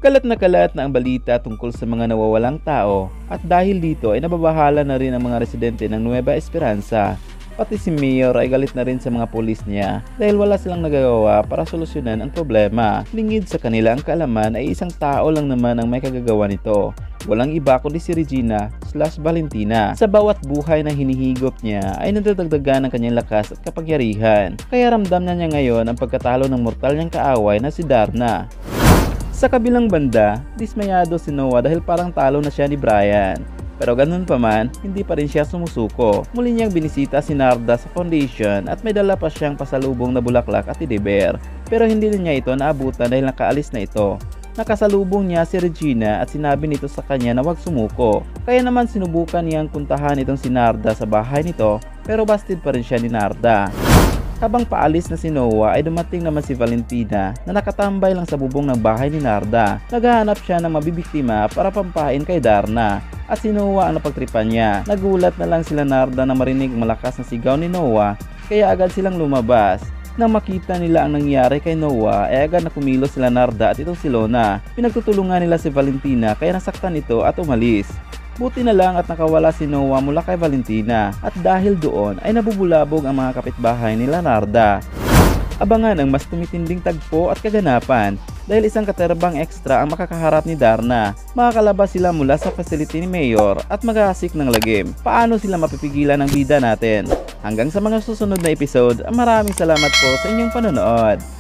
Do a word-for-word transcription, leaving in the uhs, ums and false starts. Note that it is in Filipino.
Kalat na kalat na ang balita tungkol sa mga nawawalang tao at dahil dito ay nababahala na rin ang mga residente ng Nueva Esperanza. Pati si Mayor ay galit na rin sa mga pulis niya dahil wala silang nagagawa para solusyonan ang problema. Lingid sa kanila ang kaalaman ay isang tao lang naman ang may kagagawa nito. Walang iba kundi si Regina slash Valentina. Sa bawat buhay na hinihigop niya ay nadadagdagan ang kanyang lakas at kapangyarihan. Kaya ramdam na niya ngayon ang pagkatalo ng mortal niyang kaaway na si Darna. Sa kabilang banda, dismayado si Noah dahil parang talo na siya ni Brian. Pero ganun pa man, hindi pa rin siya sumusuko. Muli niyang binisita si Narda sa foundation at may dala pa siyang pasalubong na bulaklak at teddy bear. Pero hindi rin niya ito naabutan dahil nakaalis na ito. Nakasalubong niya si Regina at sinabi nito sa kanya na huwag sumuko. Kaya naman sinubukan niyang puntahan itong si Narda sa bahay nito pero bastid pa rin siya ni Narda. Habang paalis na si Noah ay dumating naman si Valentina na nakatambay lang sa bubong ng bahay ni Narda. Naghahanap siya ng mabibiktima para pampain kay Darna. At si Noah ang napagtripan niya. Nagulat na lang sila Narda na marinig malakas na sigaw ni Noah kaya agad silang lumabas. Nang makita nila ang nangyari kay Noah ay agad na kumilos sila Narda at itong si Lona. Pinagtutulungan nila si Valentina kaya nasaktan ito at umalis. Buti na lang at nakawala si Noah mula kay Valentina at dahil doon ay nabubulabog ang mga kapitbahay nila Narda. Abangan ang mas tumitinding tagpo at kaganapan dahil isang katerbang extra ang makakaharap ni Darna. Makakalabas sila mula sa facility ni Mayor at mag-aasik ng lagim. Paano sila mapipigilan ng bida natin? Hanggang sa mga susunod na episode, maraming salamat po sa inyong panonood.